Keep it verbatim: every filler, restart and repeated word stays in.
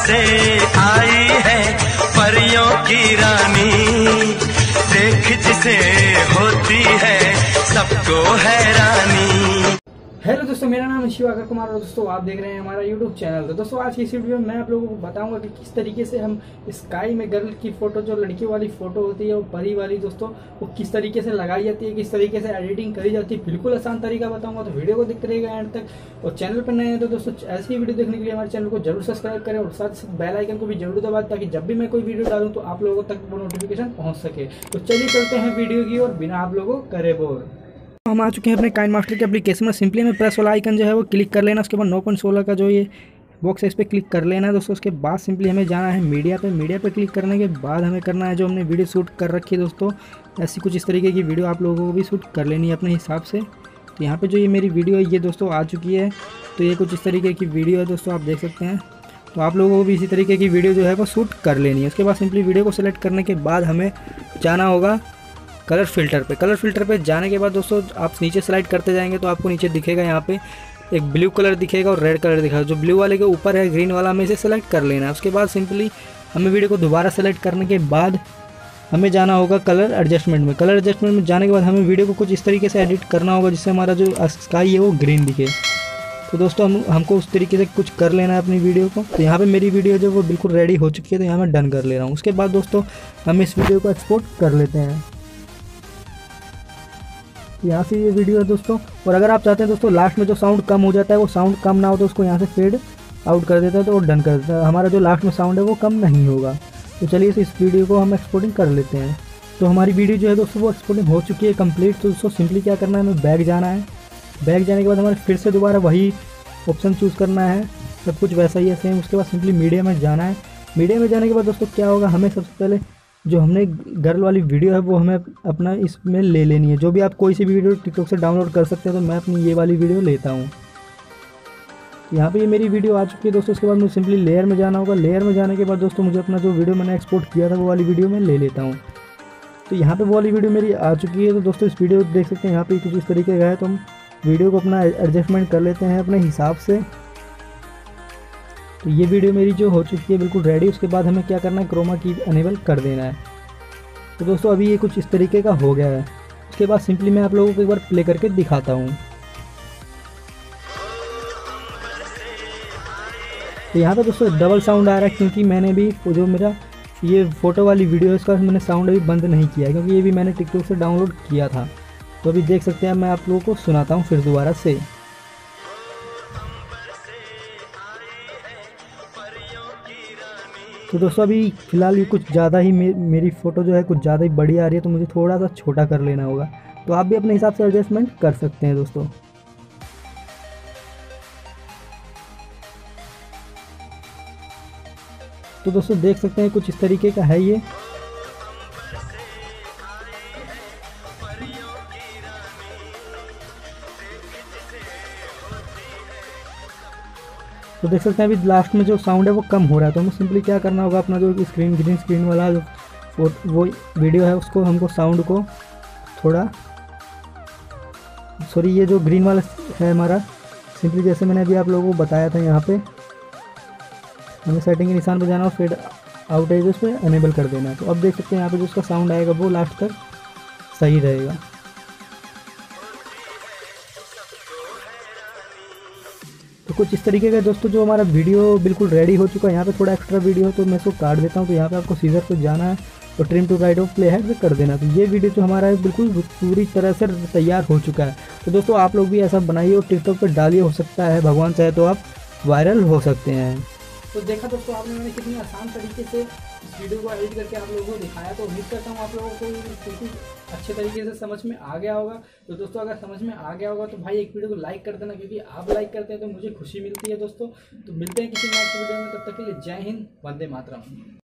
से आई है परियों की रानी, देख जिसे होती है सबको हैरानी। हेलो दोस्तों, मेरा नाम है शिवाकर कुमार और दोस्तों आप देख रहे हैं हमारा यूट्यूब चैनल। तो दोस्तों आज की इस वीडियो में मैं आप लोगों को बताऊंगा कि किस तरीके से हम स्काई में गर्ल की फोटो, जो लड़की वाली फोटो होती है वो परी वाली दोस्तों, वो किस तरीके से लगाई जाती है, किस तरीके से एडिटिंग करी जाती है, बिल्कुल आसान तरीका बताऊंगा। तो वीडियो को देखते रहिएगा एंड तक। और चैनल पर नए हैं तो दोस्तों ऐसी ही वीडियो देखने के लिए हमारे चैनल को जरूर सब्सक्राइब करें और साथ साथ बेल आइकन को भी जरूर दबाएं, ताकि जब भी मैं कोई वीडियो डालूं तो आप लोगों तक वो नोटिफिकेशन पहुंच सके। तो चलिए चलते हैं वीडियो की और बिना आप लोगों को करे बोर। हम आ चुके हैं अपने काइनमास्टर के एप्लीकेशन में। सिंपली में प्रेस वाला आइकन जो है वो क्लिक कर लेना। उसके बाद नौ पॉइंट सोलह का जो ये बॉक्स है इस पर क्लिक कर लेना है दोस्तों। उसके बाद सिंपली हमें जाना है मीडिया पे। मीडिया पे क्लिक करने के बाद हमें करना है जो हमने वीडियो शूट कर रखी है दोस्तों, ऐसी कुछ इस तरीके की वीडियो आप लोगों को भी शूट कर लेनी है अपने हिसाब से। तो यहाँ पर जो ये मेरी वीडियो है ये दोस्तों आ चुकी है। तो ये कुछ इस तरीके की वीडियो है दोस्तों, आप देख सकते हैं। तो आप लोगों को भी इसी तरीके की वीडियो जो है वो शूट कर लेनी है। उसके बाद सिंपली वीडियो को सिलेक्ट करने के बाद हमें जाना होगा कलर फिल्टर पे। कलर फिल्टर पे जाने के बाद दोस्तों आप नीचे स्लाइड करते जाएंगे तो आपको नीचे दिखेगा यहाँ पे एक ब्लू कलर दिखेगा और रेड कलर दिखेगा। जो ब्लू वाले के ऊपर है ग्रीन वाला, हमें इसे सेलेक्ट कर लेना है। उसके बाद सिंपली हमें वीडियो को दोबारा सेलेक्ट करने के बाद हमें जाना होगा कलर एडजस्टमेंट में। कलर एडजस्टमेंट में जाने के बाद हमें वीडियो को कुछ इस तरीके से एडिट करना होगा जिससे हमारा जो स्काई है वो ग्रीन दिखे। तो दोस्तों हम हमको उस तरीके से कुछ कर लेना है अपनी वीडियो को। तो यहाँ पे मेरी वीडियो जो वो बिल्कुल रेडी हो चुकी है, तो यहाँ मैं डन कर ले रहा हूँ। उसके बाद दोस्तों हम इस वीडियो को एक्सपोर्ट कर लेते हैं। यहाँ से ये वीडियो है दोस्तों। और अगर आप चाहते हैं दोस्तों लास्ट में जो साउंड कम हो जाता है वो साउंड कम ना हो तो उसको यहाँ से फेड आउट कर देता है, तो वो डन कर देता है। हमारा जो लास्ट में साउंड है वो कम नहीं होगा। तो चलिए इस वीडियो को हम एक्सपोर्टिंग कर लेते हैं। तो हमारी वीडियो जो है दोस्तों वो एक्सपोर्टिंग हो चुकी है कंप्लीट। तो दोस्तों सिंपली क्या करना है, हमें बैक जाना है। बैक जाने के बाद हमारे फिर से दोबारा वही ऑप्शन चूज़ करना है, सब कुछ वैसा ही है सेम। उसके बाद सिंपली मीडिया में जाना है। मीडिया में जाने के बाद दोस्तों क्या होगा, हमें सबसे पहले जो हमने गर्ल वाली वीडियो है वो हमें अपना इसमें ले लेनी है। जो भी आप कोई सी भी वीडियो टिकटॉक से डाउनलोड कर सकते हैं, तो मैं अपनी ये वाली वीडियो लेता हूँ। यहाँ पे ये मेरी वीडियो आ चुकी है दोस्तों। उसके बाद मुझे सिंपली लेयर में जाना होगा। लेयर में जाने के बाद दोस्तों मुझे अपना जो वीडियो मैंने एक्सपोर्ट किया था वो वाली वीडियो मैं ले लेता हूँ। तो यहाँ पे वो वाली वीडियो मेरी आ चुकी है। तो दोस्तों इस वीडियो देख सकते हैं यहाँ पे कुछ इस तरीके का है। तो हम वीडियो को अपना एडजस्टमेंट कर लेते हैं अपने हिसाब से। तो ये वीडियो मेरी जो हो चुकी है बिल्कुल रेडी। उसके बाद हमें क्या करना है, क्रोमा की अनेबल कर देना है। तो दोस्तों अभी ये कुछ इस तरीके का हो गया है। उसके बाद सिंपली मैं आप लोगों को एक बार प्ले करके दिखाता हूँ। तो यहाँ पे दोस्तों डबल साउंड आ रहा है क्योंकि मैंने भी जो मेरा ये फ़ोटो वाली वीडियो है इसका मैंने साउंड अभी बंद नहीं किया है, क्योंकि ये भी मैंने टिकटॉक से डाउनलोड किया था। तो अभी देख सकते हैं, मैं आप लोगों को सुनाता हूँ फिर दोबारा से। तो दोस्तों अभी फ़िलहाल ये कुछ ज़्यादा ही मे, मेरी फ़ोटो जो है कुछ ज़्यादा ही बड़ी आ रही है, तो मुझे थोड़ा सा छोटा कर लेना होगा। तो आप भी अपने हिसाब से एडजस्टमेंट कर सकते हैं दोस्तों। तो दोस्तों देख सकते हैं कुछ इस तरीके का है ये। तो देख सकते हैं अभी लास्ट में जो साउंड है वो कम हो रहा है। तो हमें सिंपली क्या करना होगा, अपना जो स्क्रीन ग्रीन स्क्रीन वाला जो वो वीडियो है उसको हमको साउंड को थोड़ा, सॉरी ये जो ग्रीन वाला है हमारा, सिंपली जैसे मैंने अभी आप लोगों को बताया था, यहाँ पे हमें सेटिंग के निशान पे जाना और फेड आउट है उस पर अनेबल कर देना है। तो अब देख सकते हैं यहाँ पे जो उसका साउंड आएगा वो लास्ट तक सही रहेगा। तो कुछ इस तरीके का दोस्तों जो हमारा वीडियो बिल्कुल रेडी हो चुका है। यहाँ पे थोड़ा एक्स्ट्रा वीडियो तो मैं इसको काट देता हूँ। तो यहाँ पे आपको सीजर पे जाना है और trim to right of play head पे कर देना। तो ये वीडियो जो हमारा है बिल्कुल पूरी तरह से तैयार हो चुका है। तो दोस्तों आप लोग भी ऐसा बनाइए और टिकटॉक पर डालिए, हो सकता है भगवान चाहे तो आप वायरल हो सकते हैं। तो देखा दोस्तों आपने मैंने कितनी आसान तरीके से इस वीडियो को एडिट करके आप लोगों को दिखाया। तो उम्मीद करता हूँ आप लोगों को बिल्कुल अच्छे तरीके से समझ में आ गया होगा। तो दोस्तों अगर समझ में आ गया होगा तो भाई एक वीडियो को लाइक कर देना, क्योंकि आप लाइक करते हैं तो मुझे खुशी मिलती है दोस्तों। तो मिलते हैं किसी नेक्स्ट वीडियो में, तब तक के लिए जय हिंद, वंदे मातरम।